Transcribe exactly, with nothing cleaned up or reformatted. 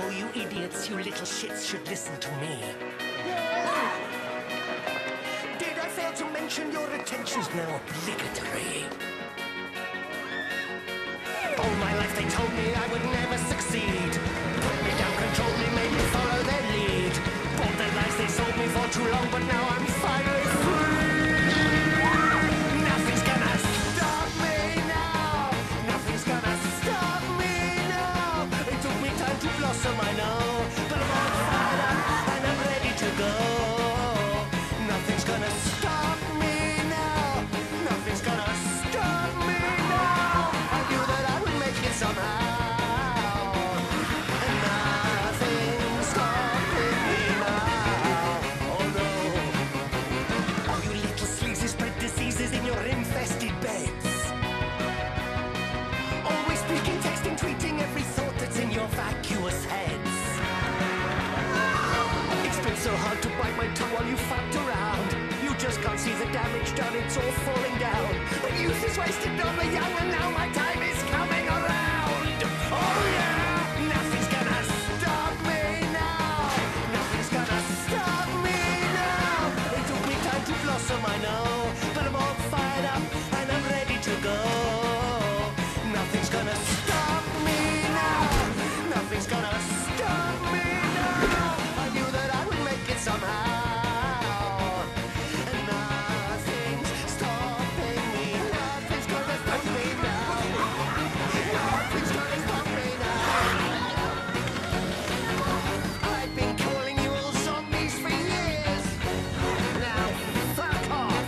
Oh, you idiots, you little shits should listen to me. Did I fail to mention your attention's now obligatory? All my life they told me I would never succeed. Put me down, controlled me, made me follow their lead. Bought the lies they sold me for too long, but now I'm finally free. Nothing's gonna stop me now. Nothing's gonna stop me now. It took me time to blossom, I know, but I'm all fired up and I'm ready to go. Nothing's gonna stop me now. Nothing's gonna stop me now. I knew that I would make it somehow. And nothing's stopping me now. Oh no. All you little sleazy spread diseases in your infested beds. Always speaking, texting, tweeting every thought that's in your vacuous heads. It's been so hard to bite my tongue while you fucked around. You just can't see the damage done, it's all falling down. But youth is wasted on the young, and now my time is coming around. Oh yeah, nothing's gonna stop me now. Nothing's gonna stop me now. It took me time to blossom, I know, but I'm all fired up and I'm ready to go. Nothing's gonna stop me now. Nothing's gonna stop me now. I knew that I would make it somehow. And nothing's stopping me. Nothing's gonna stop me now. Nothing's gonna stop me now. I've been calling you all zombies for years. Now, fuck off.